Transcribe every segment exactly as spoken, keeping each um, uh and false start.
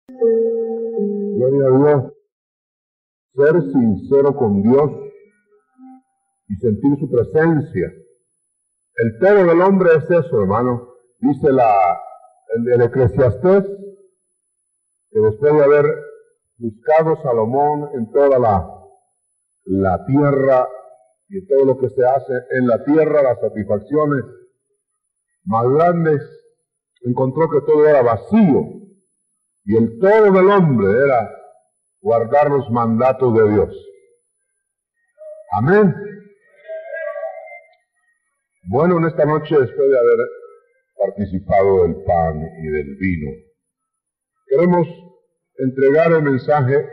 Gloria a Dios. Ser sincero con Dios y sentir su presencia. El todo del hombre es eso, hermano. Dice la, el, el Eclesiastés, que después de haber buscado Salomón en toda la, la tierra y en todo lo que se hace en la tierra, las satisfacciones más grandes, encontró que todo era vacío. Y el todo del hombre era guardar los mandatos de Dios. Amén. Bueno, en esta noche, después de haber participado del pan y del vino, queremos entregar el mensaje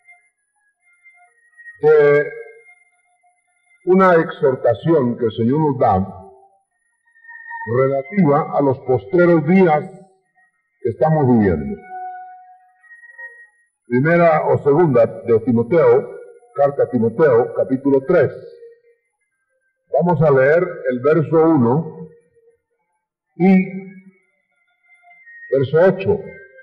de una exhortación que el Señor nos da relativa a los postreros días que estamos viviendo. Primera o segunda de Timoteo, carta a Timoteo, capítulo tres. Vamos a leer el verso uno y verso ocho.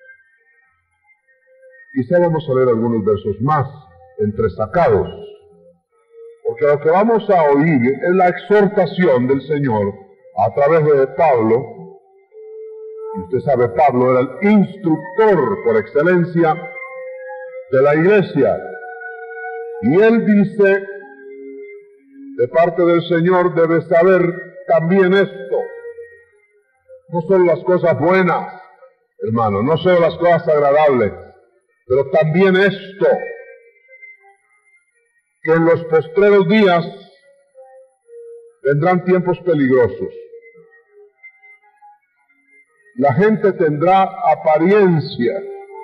Quizá vamos a leer algunos versos más, entresacados, porque lo que vamos a oír es la exhortación del Señor a través de Pablo. Y usted sabe, Pablo era el instructor por excelencia de la iglesia. Y él dice, de parte del Señor debes saber también esto. No solo las cosas buenas, hermano, no solo las cosas agradables, pero también esto, que en los postreros días vendrán tiempos peligrosos. La gente tendrá apariencia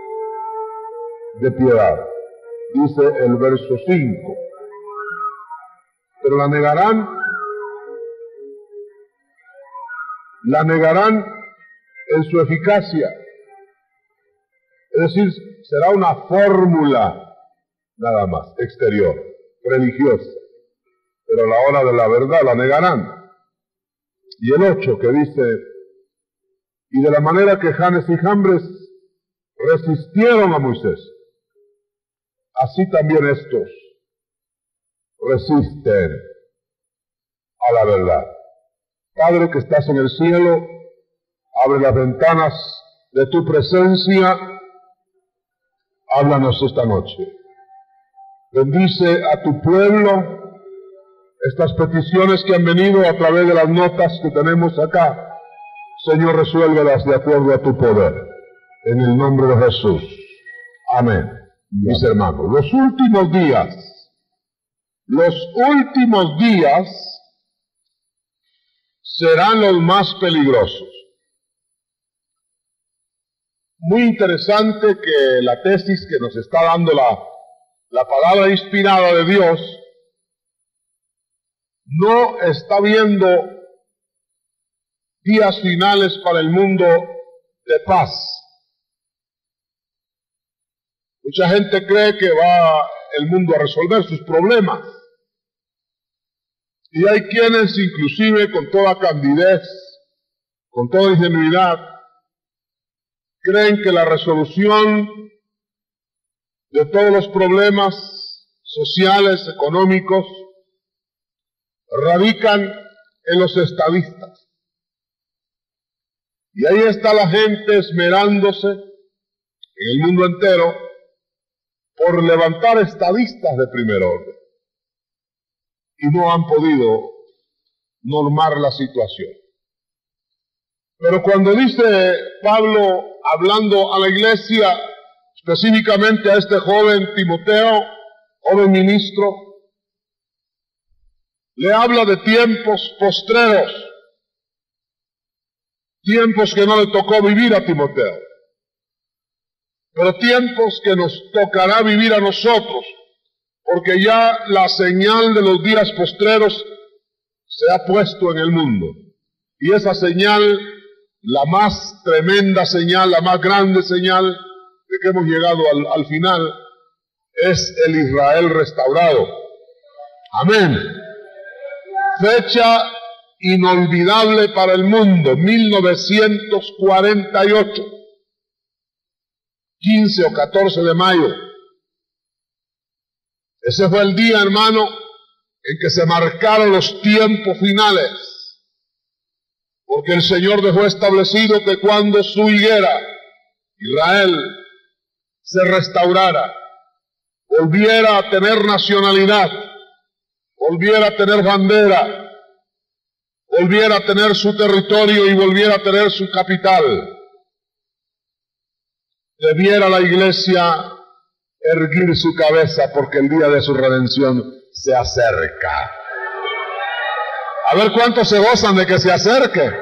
de piedad, dice el verso cinco, pero la negarán, la negarán en su eficacia. Es decir, será una fórmula nada más, exterior, religiosa, pero a la hora de la verdad la negarán. Y el ocho que dice, y de la manera que Janes y Jambres resistieron a Moisés, así también estos resisten a la verdad. Padre que estás en el cielo, abre las ventanas de tu presencia, háblanos esta noche. Bendice a tu pueblo, estas peticiones que han venido a través de las notas que tenemos acá. Señor, resuélvelas de acuerdo a tu poder. En el nombre de Jesús. Amén. Mis hermanos, los últimos días, los últimos días serán los más peligrosos. Muy interesante que la tesis que nos está dando la, la palabra inspirada de Dios no está viendo días finales para el mundo de paz. Mucha gente cree que va el mundo a resolver sus problemas. Y hay quienes, inclusive con toda candidez, con toda ingenuidad, creen que la resolución de todos los problemas sociales, económicos, radican en los estadistas. Y ahí está la gente esmerándose en el mundo entero por levantar estadistas de primer orden. Y no han podido normar la situación. Pero cuando dice Pablo, hablando a la iglesia, específicamente a este joven Timoteo, joven ministro, le habla de tiempos postreros, tiempos que no le tocó vivir a Timoteo, pero tiempos que nos tocará vivir a nosotros, porque ya la señal de los días postreros se ha puesto en el mundo. Y esa señal, la más tremenda señal, la más grande señal de que hemos llegado al, al final, es el Israel restaurado. Amén. Fecha inolvidable para el mundo, mil novecientos cuarenta y ocho. quince o catorce de mayo. Ese fue el día, hermano, en que se marcaron los tiempos finales. Porque el Señor dejó establecido que cuando su higuera, Israel, se restaurara, volviera a tener nacionalidad, volviera a tener bandera, volviera a tener su territorio y volviera a tener su capital, debiera la iglesia erguir su cabeza porque el día de su redención se acerca. A ver cuántos se gozan de que se acerque.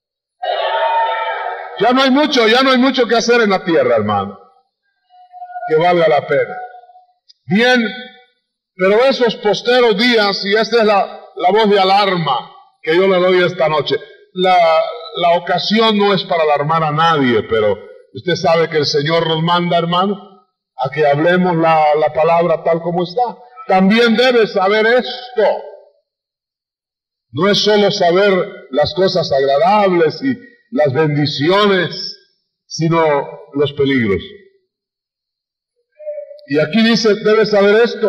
Ya no hay mucho, ya no hay mucho que hacer en la tierra, hermano, que valga la pena. Bien, pero esos posteros días, y esta es la, la voz de alarma que yo le doy esta noche, la, la ocasión no es para alarmar a nadie, pero usted sabe que el Señor nos manda, hermano, a que hablemos la, la palabra tal como está. También debe saber esto. No es solo saber las cosas agradables y las bendiciones, sino los peligros. Y aquí dice, debe saber esto.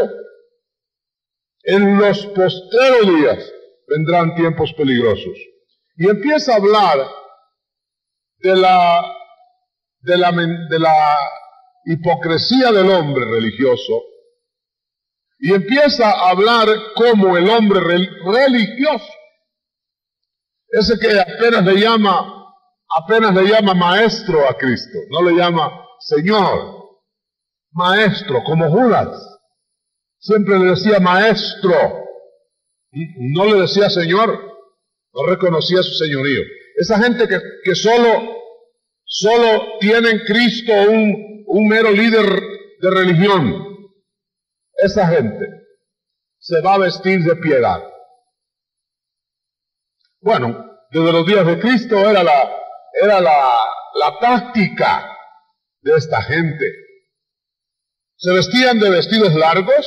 En los postreros días vendrán tiempos peligrosos. Y empieza a hablar de la, de la, de la hipocresía del hombre religioso. Y empieza a hablar como el hombre religioso, ese que apenas le llama, apenas le llama maestro a Cristo, no le llama Señor, maestro, como Judas, siempre le decía maestro, no le decía Señor, no reconocía su señorío. Esa gente que, que solo, solo tiene en Cristo un, un mero líder de religión, esa gente se va a vestir de piedad. Bueno, desde los días de Cristo era la, era la, la táctica de esta gente. Se vestían de vestidos largos,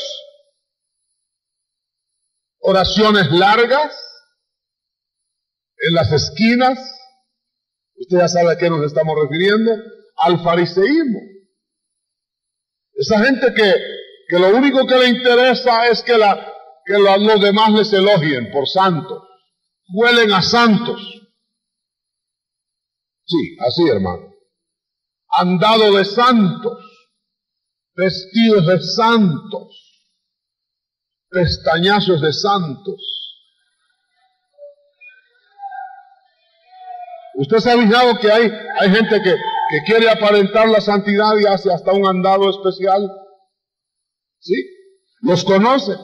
oraciones largas en las esquinas. Usted ya sabe a qué nos estamos refiriendo, al fariseísmo. Esa gente que que lo único que le interesa es que, la, que la, los demás les elogien por santos, huelen a santos. Sí, así, hermano. Andado de santos, vestidos de santos, pestañazos de santos. Usted se ha fijado que hay, hay gente que, que quiere aparentar la santidad y hace hasta un andado especial. ¿Sí? Los conoce.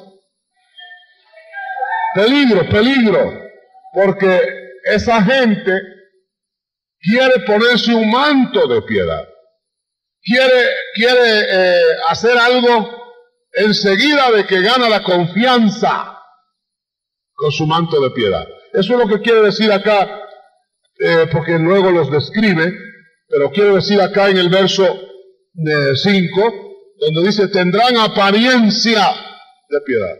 Peligro, peligro, porque esa gente quiere ponerse un manto de piedad. Quiere, quiere eh, hacer algo enseguida de que gana la confianza con su manto de piedad. Eso es lo que quiere decir acá, eh, porque luego los describe, pero quiere decir acá en el verso cinco, donde dice, tendrán apariencia de piedad.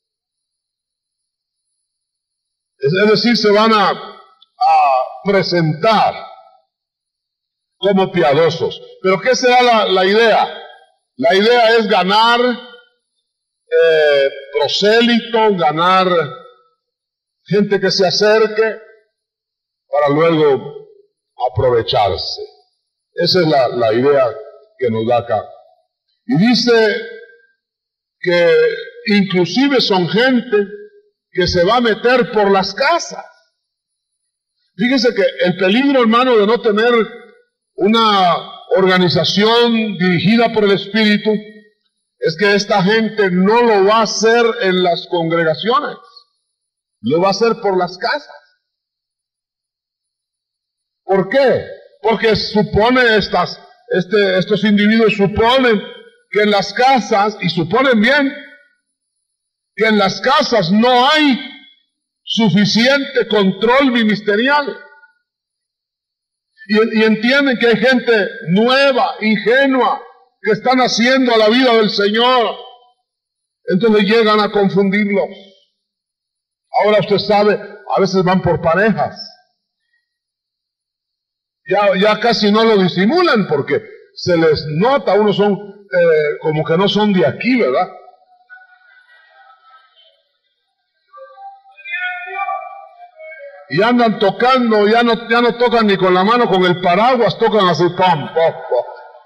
Es decir, se van a, a presentar como piadosos. Pero ¿qué será la, la idea? La idea es ganar eh, prosélito, ganar gente que se acerque para luego aprovecharse. Esa es la, la idea que nos da acá. Y dice que inclusive son gente que se va a meter por las casas. Fíjese que el peligro, hermano, de no tener una organización dirigida por el Espíritu es que esta gente no lo va a hacer en las congregaciones, lo va a hacer por las casas. ¿Por qué? Porque supone estas, este, estos individuos suponen que en las casas, y suponen bien, que en las casas no hay suficiente control ministerial. Y, y entienden que hay gente nueva, ingenua, que están haciendo a la vida del Señor. Entonces llegan a confundirlos. Ahora usted sabe, a veces van por parejas. Ya, ya casi no lo disimulan porque se les nota, unos son eh, como que no son de aquí, ¿verdad? Y andan tocando, ya no, ya no tocan ni con la mano, con el paraguas, tocan así, pam, pam, pam.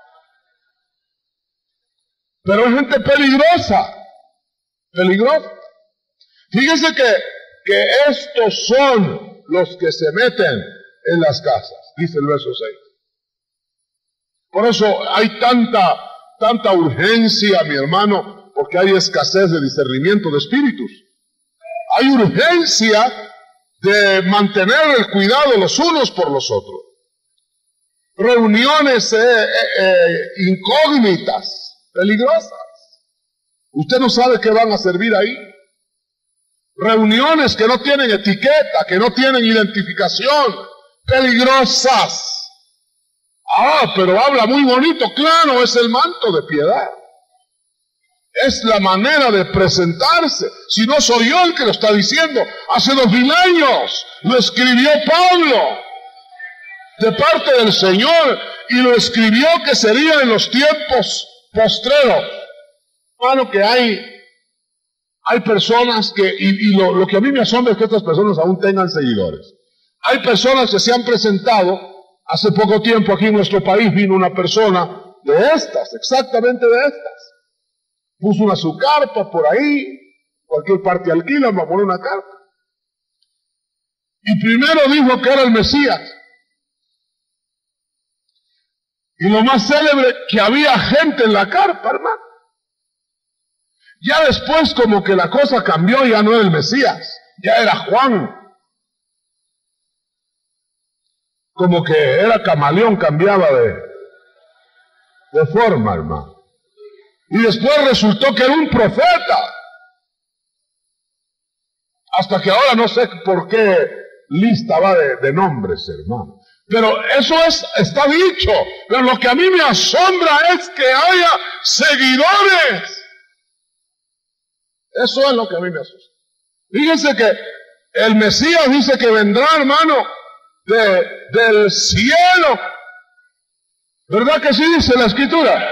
Pero es gente peligrosa, peligrosa. Fíjense que, que estos son los que se meten en las casas, dice el verso seis. Por eso hay tanta, tanta urgencia, mi hermano, porque hay escasez de discernimiento de espíritus. Hay urgencia de mantener el cuidado los unos por los otros. Reuniones eh, eh, eh, incógnitas, peligrosas. Usted no sabe qué van a servir ahí. Reuniones que no tienen etiqueta, que no tienen identificación, peligrosas. Ah, pero habla muy bonito, claro, es el manto de piedad. Es la manera de presentarse. Si no soy yo el que lo está diciendo, hace dos mil años lo escribió Pablo de parte del Señor y lo escribió que sería en los tiempos postreros. Hermano, que hay hay personas que, y, y lo, lo que a mí me asombra es que estas personas aún tengan seguidores. Hay personas que se han presentado. Hace poco tiempo aquí en nuestro país vino una persona de estas, exactamente de estas. Puso una su carpa por ahí, cualquier parte alquilan, va a poner una carpa. Y primero dijo que era el Mesías. Y lo más célebre, que había gente en la carpa, hermano. Ya después como que la cosa cambió, ya no era el Mesías, ya era Juan. Como que era camaleón, cambiaba de, de forma, hermano. Y después resultó que era un profeta. Hasta que ahora no sé por qué lista va de, de nombres, hermano. Pero eso es, está dicho. Pero lo que a mí me asombra es que haya seguidores. Eso es lo que a mí me asusta. Fíjense que el Mesías dice que vendrá, hermano, de, del cielo. ¿Verdad que sí dice la Escritura?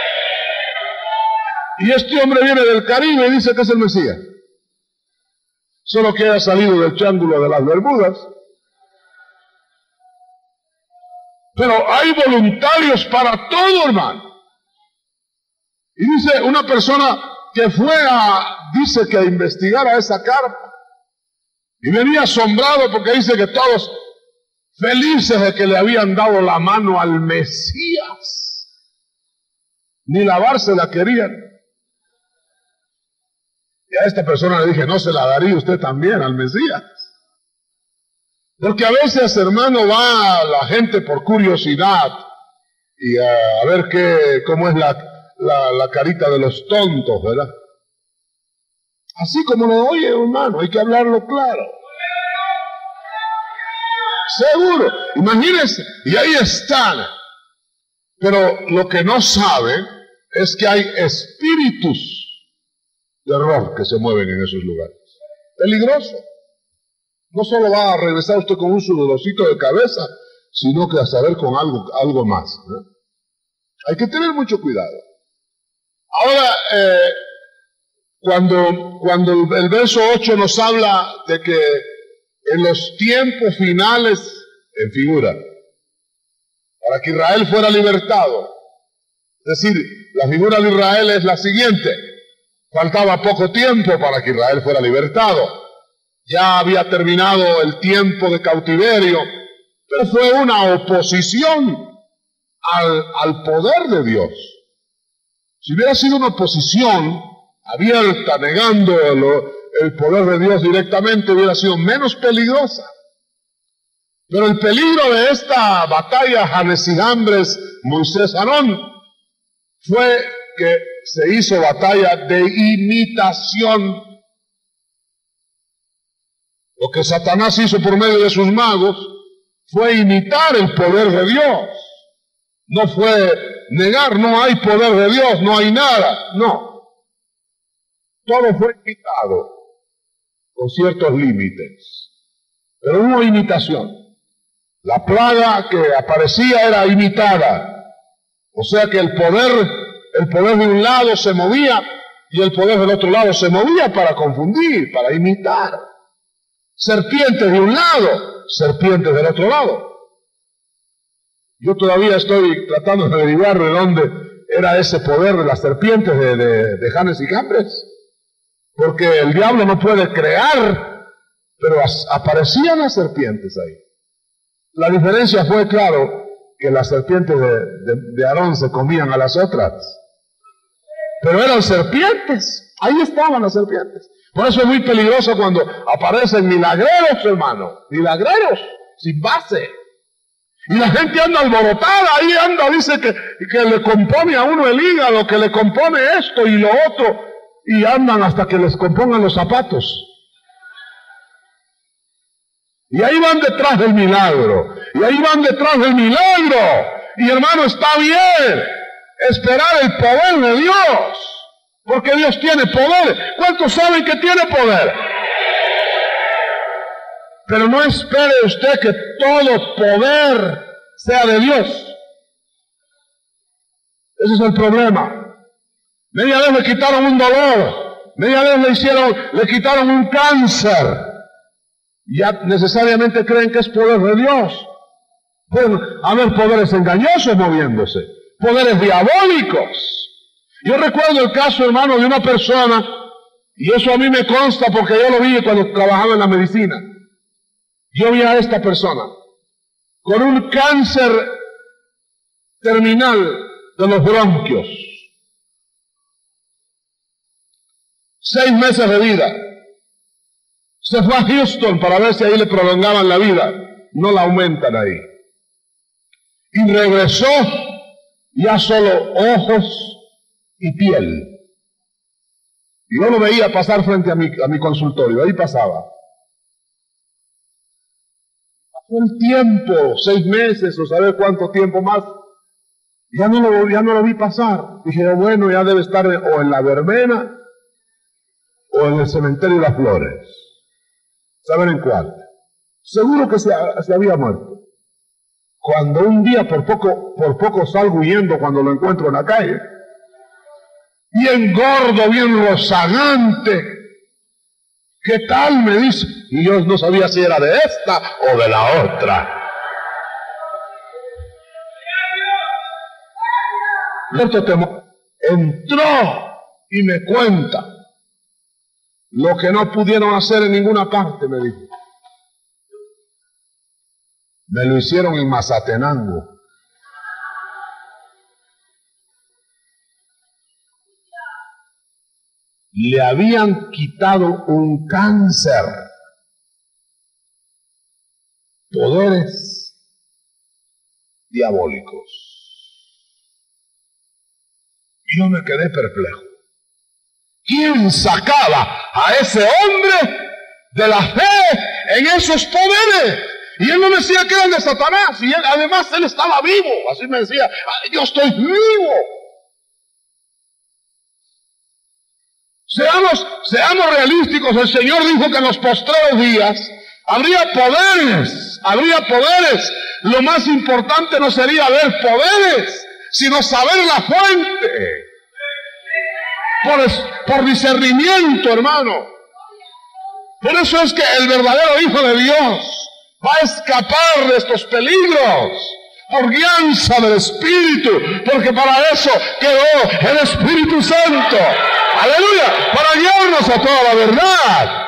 Y este hombre viene del Caribe y dice que es el Mesías. Solo que haya salido del triángulo de las Bermudas. Pero hay voluntarios para todo, hermano. Y dice una persona que fue a, dice que a investigar a esa carpa. Y venía asombrado porque dice que todos felices de que le habían dado la mano al Mesías. Ni lavarse la querían. Y a esta persona le dije, no se la daría usted también al Mesías. Porque a veces, hermano, va la gente por curiosidad y a, a ver qué, cómo es la, la, la carita de los tontos, ¿verdad? Así como lo oye, hermano, hay que hablarlo claro. Seguro, imagínense, y ahí están. Pero lo que no saben es que hay espíritus de error que se mueven en esos lugares. Peligroso. No solo va a regresar usted con un sudorcito de cabeza, sino que a saber con algo, algo más, ¿no? Hay que tener mucho cuidado. Ahora, eh, cuando, cuando el, el verso ocho nos habla de que en los tiempos finales, en figura, para que Israel fuera libertado, es decir, la figura de Israel es la siguiente: faltaba poco tiempo para que Israel fuera libertado. Ya había terminado el tiempo de cautiverio, pero fue una oposición al, al poder de Dios. Si hubiera sido una oposición abierta, negando el, el poder de Dios directamente, hubiera sido menos peligrosa. Pero el peligro de esta batalla, Janes y Jambres, Moisés, Aarón, fue que se hizo batalla de imitación. Lo que Satanás hizo por medio de sus magos fue imitar el poder de Dios. No fue negar, no hay poder de Dios, no hay nada, no. Todo fue imitado con ciertos límites. Pero hubo imitación. La plaga que aparecía era imitada. O sea que el poder, el poder de un lado se movía y el poder del otro lado se movía para confundir, para imitar. Serpientes de un lado, serpientes del otro lado. Yo todavía estoy tratando de averiguar de dónde era ese poder de las serpientes de, de, de Janes y Jambres. Porque el diablo no puede crear, pero as, aparecían las serpientes ahí. La diferencia fue, claro, que las serpientes de, de, de Aarón se comían a las otras. Pero eran serpientes, ahí estaban las serpientes. Por eso es muy peligroso cuando aparecen milagreros, hermano, milagreros, sin base. Y la gente anda alborotada, ahí anda, dice que, que le compone a uno el hígado, que le compone esto y lo otro, y andan hasta que les compongan los zapatos. Y ahí van detrás del milagro, y ahí van detrás del milagro. Y hermano, está bien esperar el poder de Dios, porque Dios tiene poder. ¿Cuántos saben que tiene poder? Pero no espere usted que todo poder sea de Dios. Ese es el problema. Media vez le quitaron un dolor, media vez le hicieron, le quitaron un cáncer. Ya necesariamente creen que es poder de Dios. Pueden haber poderes engañosos moviéndose, poderes diabólicos. Yo recuerdo el caso, hermano, de una persona, y eso a mí me consta porque yo lo vi cuando trabajaba en la medicina. Yo vi a esta persona con un cáncer terminal de los bronquios. Seis meses de vida. Se fue a Houston para ver si ahí le prolongaban la vida. No la aumentan ahí. Y regresó ya solo ojos y piel. Y yo lo veía pasar frente a mi, a mi consultorio. Ahí pasaba. Pasó el tiempo, seis meses o saber cuánto tiempo más. Ya no lo, ya no lo vi pasar. Dije, bueno, ya debe estar o en la verbena o en el cementerio de las flores. ¿Saben en cuál? Seguro que se, se había muerto. Cuando un día por poco, por poco salgo huyendo cuando lo encuentro en la calle, bien gordo, bien rozagante. ¿Qué tal? Me dice. Y yo no sabía si era de esta o de la otra. Entró y me cuenta lo que no pudieron hacer en ninguna parte, me dijo. Me lo hicieron en Mazatenango. Le habían quitado un cáncer. Poderes diabólicos. Yo me quedé perplejo. ¿Quién sacaba a ese hombre de la fe en esos poderes? Y él no decía que eran de Satanás, y él, además él estaba vivo, así me decía, yo estoy vivo. Seamos, seamos realísticos, el Señor dijo que en los postreros días habría poderes, habría poderes. Lo más importante no sería ver poderes, sino saber la fuente. Por, por discernimiento, hermano. Por eso es que el verdadero Hijo de Dios va a escapar de estos peligros por guianza del Espíritu, porque para eso quedó el Espíritu Santo. Aleluya, para guiarnos a toda la verdad.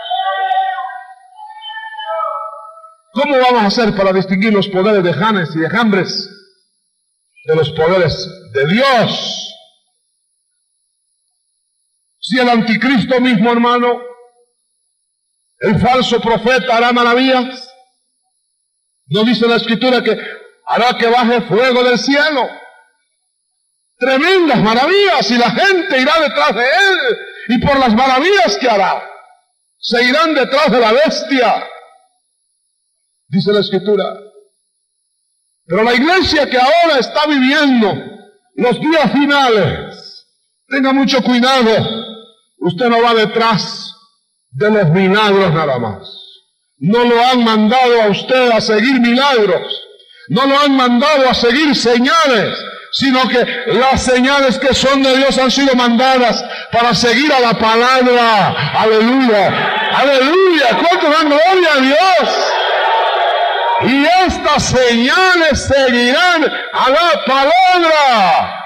¿Cómo vamos a hacer para distinguir los poderes de Janes y de Jambres de los poderes de Dios? Si el anticristo mismo, hermano, el falso profeta hará maravillas, ¿no dice la Escritura que hará que baje fuego del cielo? Tremendas maravillas, y la gente irá detrás de él, y por las maravillas que hará, se irán detrás de la bestia, dice la Escritura. Pero la iglesia que ahora está viviendo los días finales, tenga mucho cuidado. Usted no va detrás de los milagros nada más. No lo han mandado a usted a seguir milagros. No lo han mandado a seguir señales. sino que las señales que son de Dios han sido mandadas para seguir a la palabra. Aleluya, aleluya. ¿Cuánto dan gloria a Dios? Y estas señales seguirán a la palabra.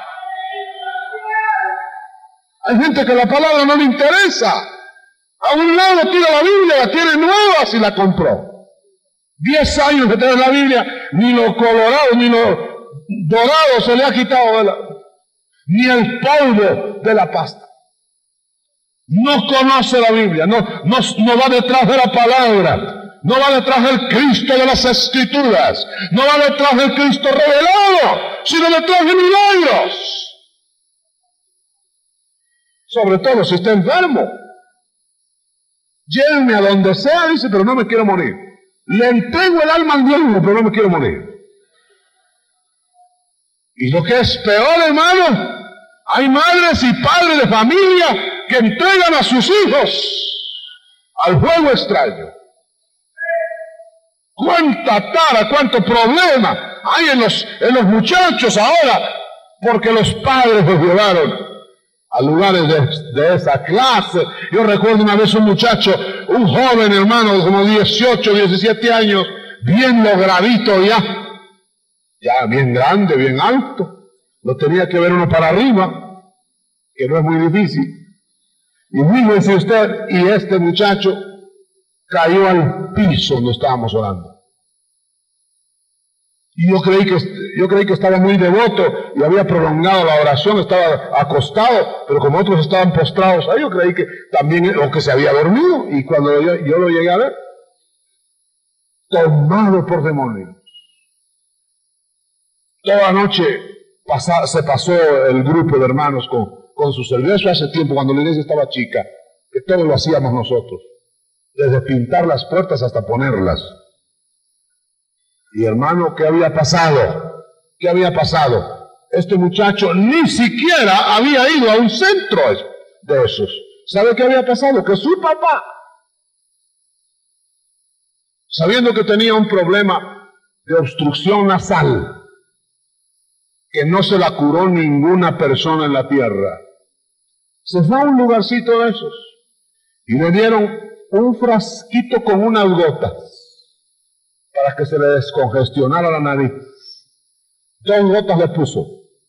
Hay gente que la palabra no le interesa. A un lado tira la Biblia, la tiene nueva si la compró. Diez años que tiene la Biblia, ni lo colorado, ni lo dorado se le ha quitado de la, ni el polvo de la pasta. No conoce la Biblia, no, no, no va detrás de la palabra, no va detrás del Cristo de las Escrituras, no va detrás del Cristo revelado, sino detrás de milagros. Sobre todo si está enfermo. Llévenme a donde sea, dice, pero no me quiero morir. Le entrego el alma al diablo, pero no me quiero morir. Y lo que es peor, hermano, hay madres y padres de familia que entregan a sus hijos al juego extraño. Cuánta tara, cuánto problema hay en los, en los muchachos ahora, porque los padres los llevaron a lugares de, de esa clase. Yo recuerdo una vez un muchacho, un joven hermano de como dieciocho, diecisiete años, bien logradito ya, ya bien grande, bien alto. Lo tenía que ver uno para arriba, que no es muy difícil. Y fíjese usted, y este muchacho cayó al piso donde estábamos orando. Y yo creí que, yo creí que estaba muy devoto y había prolongado la oración, estaba acostado, pero como otros estaban postrados ahí, yo creí que también, o que se había dormido, y cuando yo, yo lo llegué a ver, tomado por demonios. Toda la noche pasa, se pasó el grupo de hermanos con, con su servicio. Hace tiempo, cuando la iglesia estaba chica, que todo lo hacíamos nosotros, desde pintar las puertas hasta ponerlas. Y hermano, ¿qué había pasado? ¿Qué había pasado? Este muchacho ni siquiera había ido a un centro de esos. ¿Sabe qué había pasado? Que su papá, sabiendo que tenía un problema de obstrucción nasal, que no se la curó ninguna persona en la tierra, se fue a un lugarcito de esos y le dieron un frasquito con unas gotas para que se le descongestionara la nariz. Dos gotas le puso.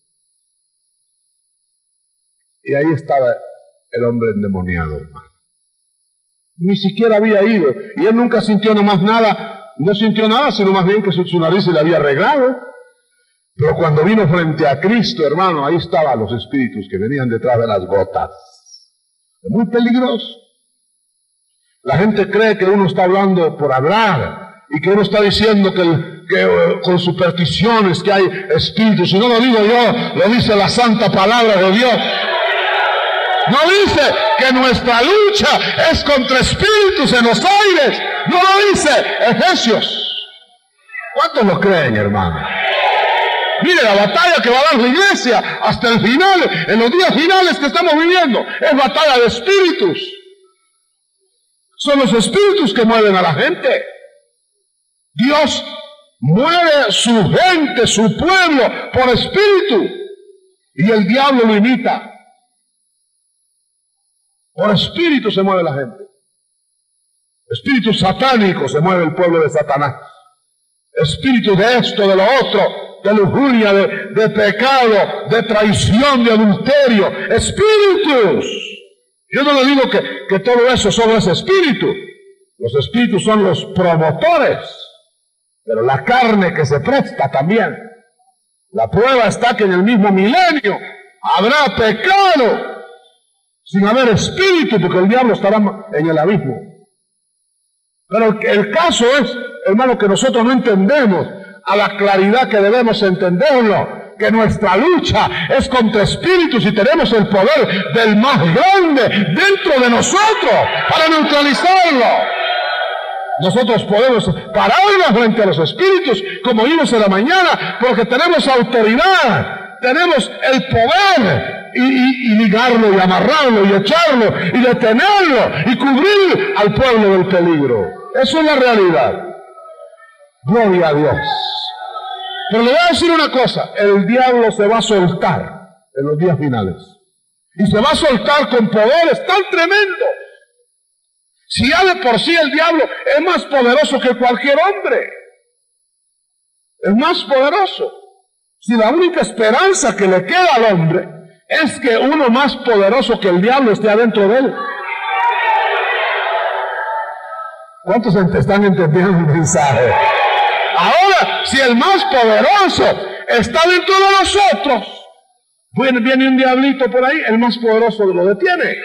Y ahí estaba el hombre endemoniado, hermano. Ni siquiera había ido. Y él nunca sintió nomás nada. No sintió nada, sino más bien que su, su nariz se le había arreglado. Pero cuando vino frente a Cristo, hermano, ahí estaban los espíritus que venían detrás de las gotas. Es muy peligroso. La gente cree que uno está hablando por hablar. Y que uno está diciendo que, que uh, con supersticiones que hay espíritus. Y no lo digo yo, lo dice la santa palabra de Dios. No dice que nuestra lucha es contra espíritus en los aires. No lo dice Efesios. ¿Cuántos lo creen, hermano? Mire, la batalla que va a dar la iglesia hasta el final, en los días finales que estamos viviendo, es batalla de espíritus. Son los espíritus que mueven a la gente. Dios mueve su gente, su pueblo, por espíritu. Y el diablo lo imita. Por espíritu se mueve la gente. Espíritu satánico se mueve el pueblo de Satanás. Espíritu de esto, de lo otro, de lujuria, de, de pecado, de traición, de adulterio. Espíritus. Yo no le digo que, que todo eso solo es espíritu. Los espíritus son los promotores. Pero la carne que se presta también. La prueba está que en el mismo milenio habrá pecado sin haber espíritu, porque el diablo estará en el abismo. Pero el caso es, hermano, que nosotros no entendemos a la claridad que debemos entenderlo, que nuestra lucha es contra espíritus y tenemos el poder del más grande dentro de nosotros para neutralizarlo. Nosotros podemos pararnos frente a los espíritus, como vimos en la mañana, porque tenemos autoridad, tenemos el poder, y, y, y ligarlo, y amarrarlo, y echarlo, y detenerlo, y cubrir al pueblo del peligro. Eso es la realidad. Gloria a Dios. Pero le voy a decir una cosa, el diablo se va a soltar en los días finales. Y se va a soltar con poderes tan tremendos. Si ya de por sí el diablo es más poderoso que cualquier hombre. Es más poderoso. Si la única esperanza que le queda al hombre es que uno más poderoso que el diablo esté adentro de él. ¿Cuántos están entendiendo el mensaje? Ahora, si el más poderoso está dentro de nosotros, viene, viene un diablito por ahí, el más poderoso lo detiene.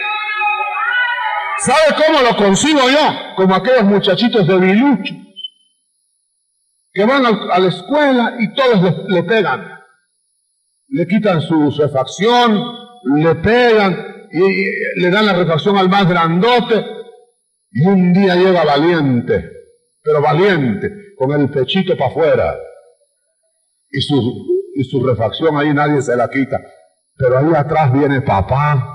¿Sabe cómo lo consigo yo? Como aquellos muchachitos de biluchos que van a, a la escuela y todos le, le pegan. Le quitan su refacción, le pegan y, y le dan la refacción al más grandote. Y un día llega valiente, pero valiente, con el pechito para afuera. Y su, y su refacción ahí nadie se la quita. Pero ahí atrás viene papá.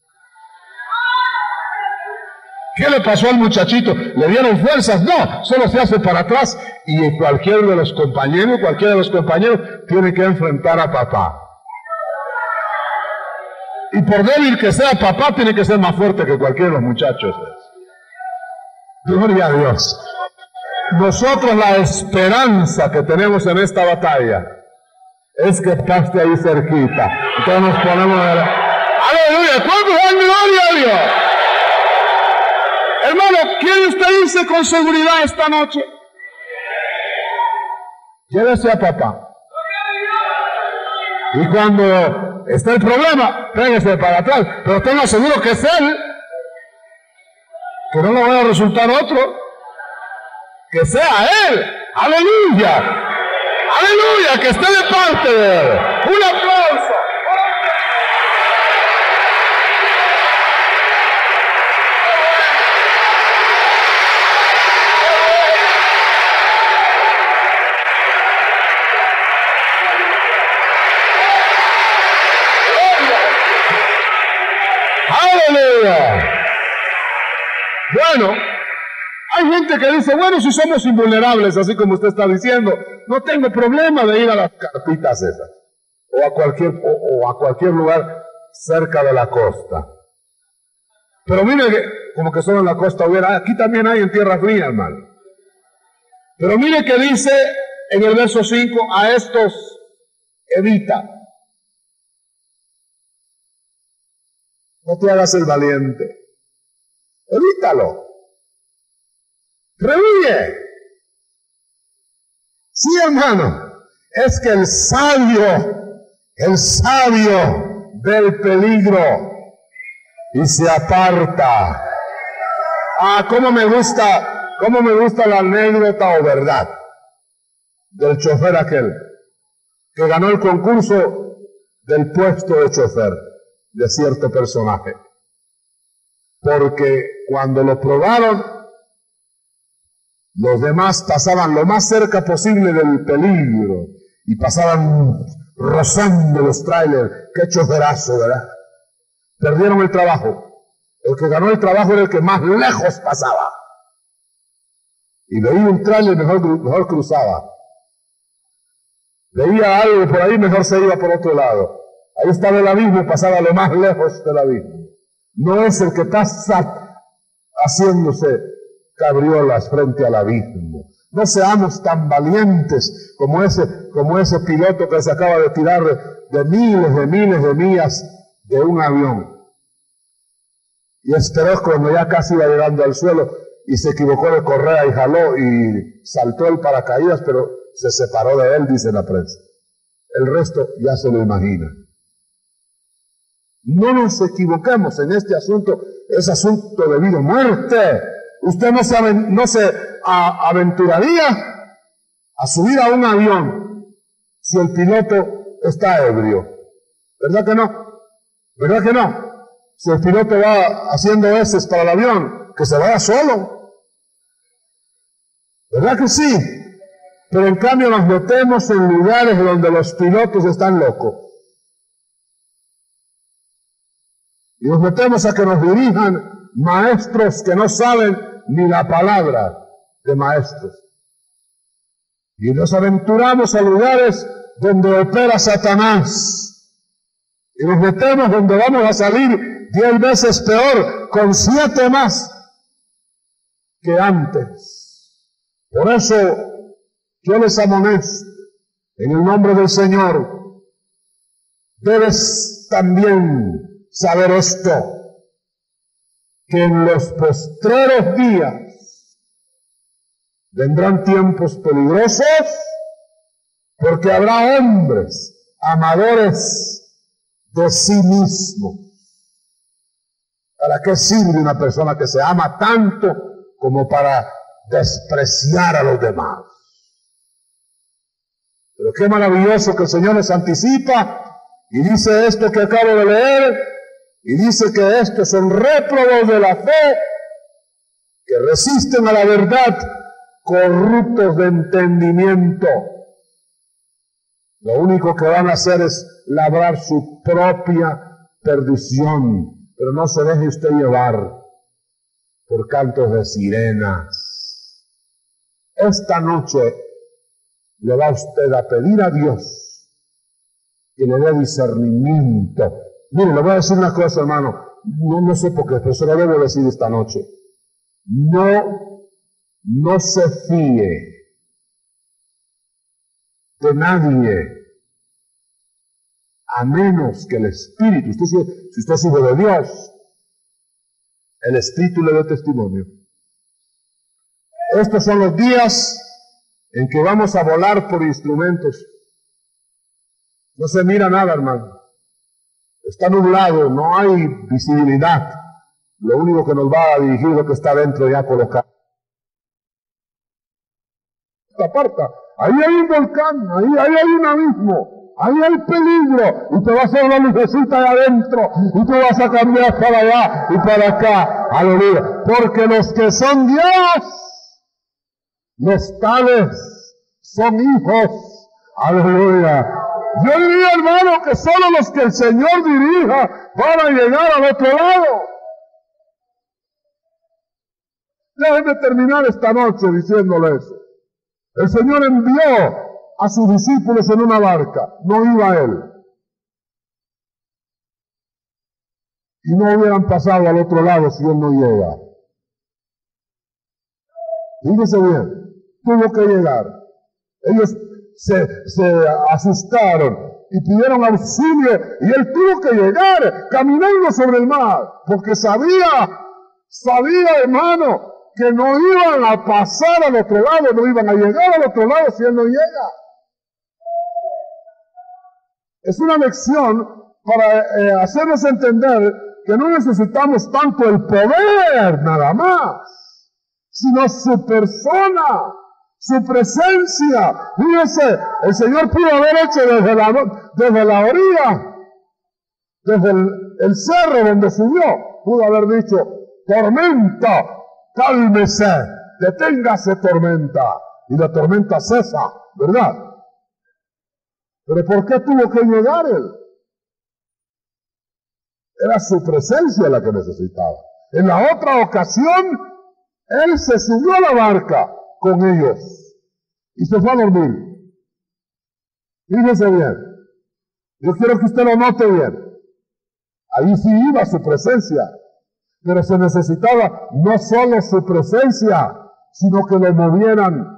¿Qué le pasó al muchachito? ¿Le dieron fuerzas? No, solo se hace para atrás. Y cualquiera de los compañeros, cualquiera de los compañeros tiene que enfrentar a papá. Y por débil que sea papá, tiene que ser más fuerte que cualquiera de los muchachos. Gloria a Dios. Nosotros la esperanza que tenemos en esta batalla es que paste ahí cerquita. Entonces nos ponemos a ver. ¡Aleluya! ¿Cuántos dan gloria a Dios? Hermano, ¿quiere usted irse con seguridad esta noche? Llévese a papá. Y cuando está el problema, tráigase para atrás. Pero tenga seguro que es él. Que no le vaya a resultar otro. Que sea él. ¡Aleluya! ¡Aleluya! Que esté de parte de él. ¡Un aplauso! ¡Aleluya! Bueno, hay gente que dice, bueno, si somos invulnerables, así como usted está diciendo, no tengo problema de ir a las carpitas esas, o a cualquier, o, o a cualquier lugar cerca de la costa. Pero mire que, como que solo en la costa hubiera, aquí también hay en tierra fría, hermano. Pero mire que dice en el verso cinco, a estos evita. No te hagas el valiente. Evítalo. Rehuye. Sí, hermano. Es que el sabio, el sabio ve el peligro y se aparta. Ah, cómo me gusta, cómo me gusta la anécdota o verdad del chofer aquel que ganó el concurso del puesto de chofer de cierto personaje. Porque cuando lo probaron, los demás pasaban lo más cerca posible del peligro y pasaban rozando los trailers. ¡Qué choferazo!, ¿verdad? Perdieron el trabajo. El que ganó el trabajo era el que más lejos pasaba. Y veía un trailer, mejor, mejor cruzaba. Veía algo por ahí, mejor se iba por otro lado. Ahí estaba el abismo, pasaba lo más lejos del abismo. No es el que pasa haciéndose cabriolas frente al abismo. No seamos tan valientes como ese, como ese piloto que se acaba de tirar de, de miles de miles de millas de un avión. Y esperó cuando ya casi iba llegando al suelo y se equivocó de correa y jaló y saltó el paracaídas, pero se separó de él, dice la prensa. El resto ya se lo imagina. No nos equivoquemos en este asunto, es asunto de vida o muerte. Usted no se, no se a, aventuraría a subir a un avión si el piloto está ebrio. ¿Verdad que no? ¿Verdad que no? Si el piloto va haciendo heces para el avión, que se vaya solo. ¿Verdad que sí? Pero en cambio nos metemos en lugares donde los pilotos están locos. Y nos metemos a que nos dirijan maestros que no saben ni la palabra de maestros. Y nos aventuramos a lugares donde opera Satanás. Y nos metemos donde vamos a salir diez veces peor, con siete más que antes. Por eso yo les amonesto, en el nombre del Señor, debes también saber esto, que en los postreros días vendrán tiempos peligrosos, porque habrá hombres amadores de sí mismos. ¿Para qué sirve una persona que se ama tanto como para despreciar a los demás? Pero qué maravilloso que el Señor nos anticipa y dice esto que acabo de leer, y dice que estos son réprobos de la fe, que resisten a la verdad, corruptos de entendimiento. Lo único que van a hacer es labrar su propia perdición, pero no se deje usted llevar por cantos de sirenas. Esta noche le va usted a pedir a Dios que le dé discernimiento. Mire, le voy a decir una cosa, hermano, no, no sé por qué, pero se lo debo decir esta noche. No, no se fíe de nadie, a menos que el Espíritu, usted, si usted es hijo de Dios, el Espíritu le dé testimonio. Estos son los días en que vamos a volar por instrumentos. No se mira nada, hermano. Está nublado, no hay visibilidad. Lo único que nos va a dirigir es lo que está dentro ya colocado. Aparta, ahí hay un volcán, ahí, ahí hay un abismo, ahí hay peligro, y te va a hacer una lucecita de adentro, y tú vas a cambiar para allá y para acá. Aleluya. Porque los que son Dios, los tales son hijos. Aleluya. Yo diría, hermano, que solo los que el Señor dirija van a llegar al otro lado. Déjenme terminar esta noche diciéndole eso. El Señor envió a sus discípulos en una barca, no iba él. Y no hubieran pasado al otro lado si él no llega. Fíjese bien, tuvo que llegar. Ellos se, se asustaron y pidieron auxilio, y él tuvo que llegar caminando sobre el mar, porque sabía, sabía, hermano, que no iban a pasar al otro lado, no iban a llegar al otro lado si él no llega. Es una lección para eh, hacernos entender que no necesitamos tanto el poder nada más, sino su persona, su presencia. Fíjense, el Señor pudo haber hecho desde la, desde la orilla, desde el, el cerro donde subió, pudo haber dicho, tormenta, cálmese, deténgase tormenta, y la tormenta cesa, ¿verdad? Pero ¿por qué tuvo que llegar él? Era su presencia la que necesitaba. En la otra ocasión, él se subió a la barca con ellos y se fue a dormir. Fíjese bien, yo quiero que usted lo note bien. Ahí sí iba su presencia, pero se necesitaba no solo su presencia, sino que lo movieran.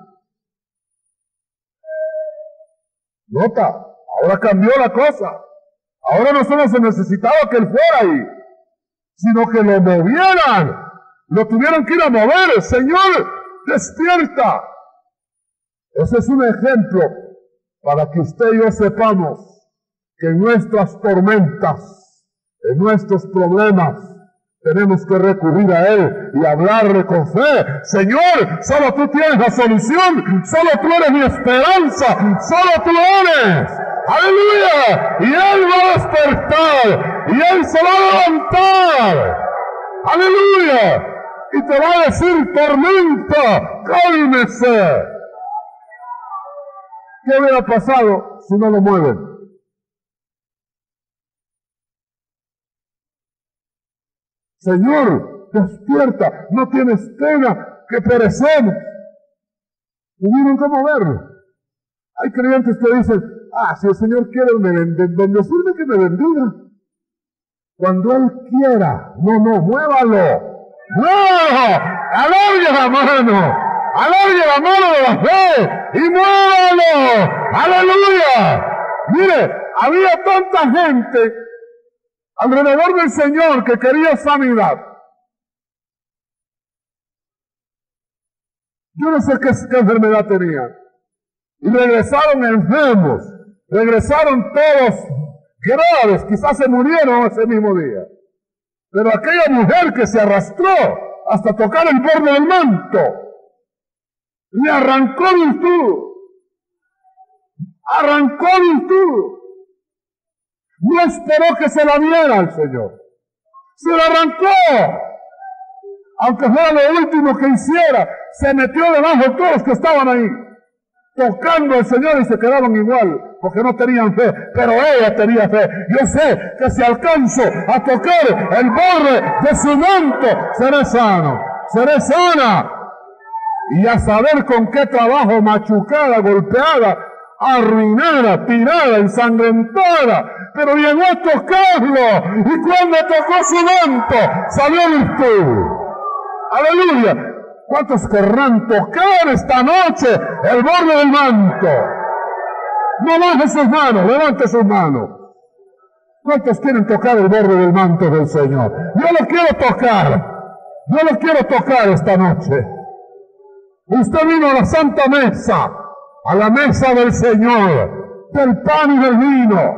Nota, ahora cambió la cosa. Ahora no solo se necesitaba que él fuera ahí, sino que lo movieran. Lo tuvieron que ir a mover. Señor, despierta. Ese es un ejemplo para que usted y yo sepamos que en nuestras tormentas, en nuestros problemas, tenemos que recurrir a Él y hablarle con fe. Señor, solo tú tienes la solución, solo tú eres mi esperanza, solo tú eres. ¡Aleluya! Y Él va a despertar, y Él se va a levantar. ¡Aleluya! Y te va a decir, tormenta, cálmese. ¿Qué hubiera pasado si no lo mueven? Señor, despierta, no tienes pena, que perecemos. Tuvieron que moverlo. Hay creyentes que dicen, ah, si el Señor quiere bendecirme, que me bendiga. Cuando Él quiera, no, no, muévalo. ¡Muévalo! ¡Alargue la mano! ¡Alargue la mano de la fe! ¡Y muévalo! ¡Aleluya! Mire, había tanta gente alrededor del Señor que quería sanidad. Yo no sé qué, qué enfermedad tenían. Y regresaron enfermos. Regresaron todos graves. Quizás se murieron ese mismo día. Pero aquella mujer que se arrastró hasta tocar el borde del manto, le arrancó virtud. Arrancó virtud. No esperó que se la diera al Señor. Se la arrancó. Aunque fuera lo último que hiciera, se metió debajo de todos los que estaban ahí, tocando al Señor, y se quedaron igual, porque no tenían fe, pero ella tenía fe. Yo sé que si alcanzo a tocar el borde de su manto, seré sano, seré sana. Y a saber con qué trabajo, machucada, golpeada, arruinada, tirada, ensangrentada, pero llegó a tocarlo, y cuando tocó su manto, salió virtud. ¡Aleluya! ¿Cuántos querrán tocar esta noche el borde del manto? No baje sus manos, levante sus manos. ¿Cuántos quieren tocar el borde del manto del Señor? Yo lo quiero tocar. Yo lo quiero tocar esta noche. Usted vino a la Santa Mesa, a la mesa del Señor, del pan y del vino.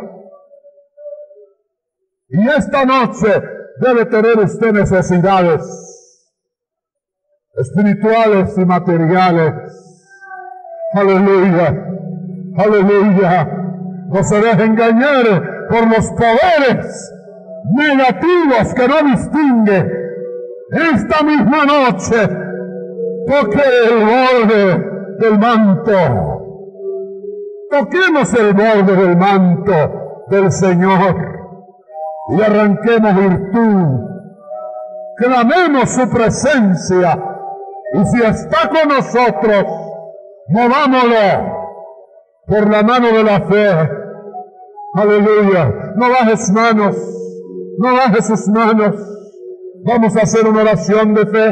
Y esta noche debe tener usted necesidades espirituales y materiales. Aleluya, aleluya. No se deje engañar por los poderes negativos que no distingue. Esta misma noche toque el borde del manto. Toquemos el borde del manto del Señor y arranquemos virtud. Clamemos su presencia. Y si está con nosotros, movámoslo por la mano de la fe. Aleluya. No baje sus manos. No baje sus manos. Vamos a hacer una oración de fe.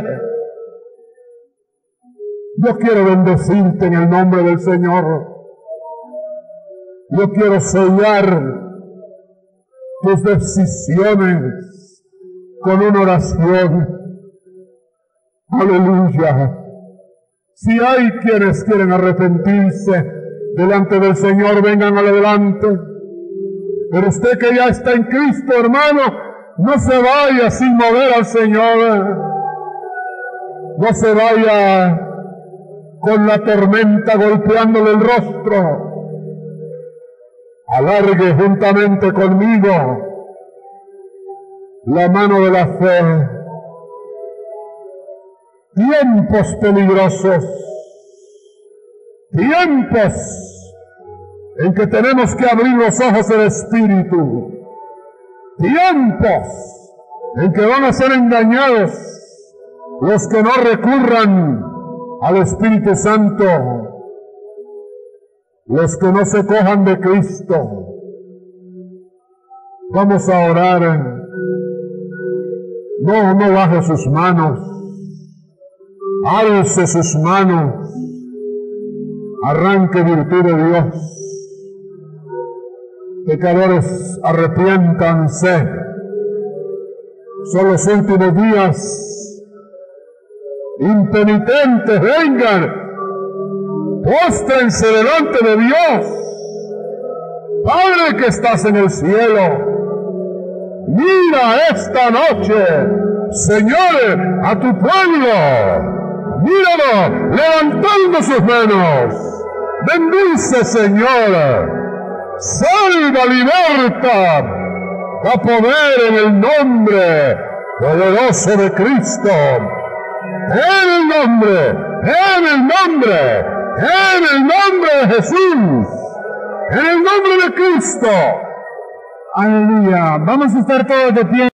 Yo quiero bendecirte en el nombre del Señor. Yo quiero sellar tus decisiones con una oración. Aleluya. Si hay quienes quieren arrepentirse delante del Señor, vengan adelante. Pero usted que ya está en Cristo, hermano, no se vaya sin mover al Señor. No se vaya con la tormenta golpeándole el rostro. Alargue juntamente conmigo la mano de la fe. Tiempos peligrosos, tiempos en que tenemos que abrir los ojos del Espíritu, tiempos en que van a ser engañados los que no recurran al Espíritu Santo, los que no se cojan de Cristo. Vamos a orar. No, no baje sus manos. Alce sus manos, arranque virtud de Dios. Pecadores, arrepiéntanse. Son los últimos días. Impenitentes, vengan, póstrense delante de Dios. Padre que estás en el cielo, mira esta noche, Señor, a tu pueblo. Míralo, levantando sus manos. Bendice, Señor. Salva, liberta. Da poder en el nombre poderoso de Cristo. En el nombre, en el nombre, en el nombre de Jesús. En el nombre de Cristo. Aleluya. Vamos a estar todos de pie.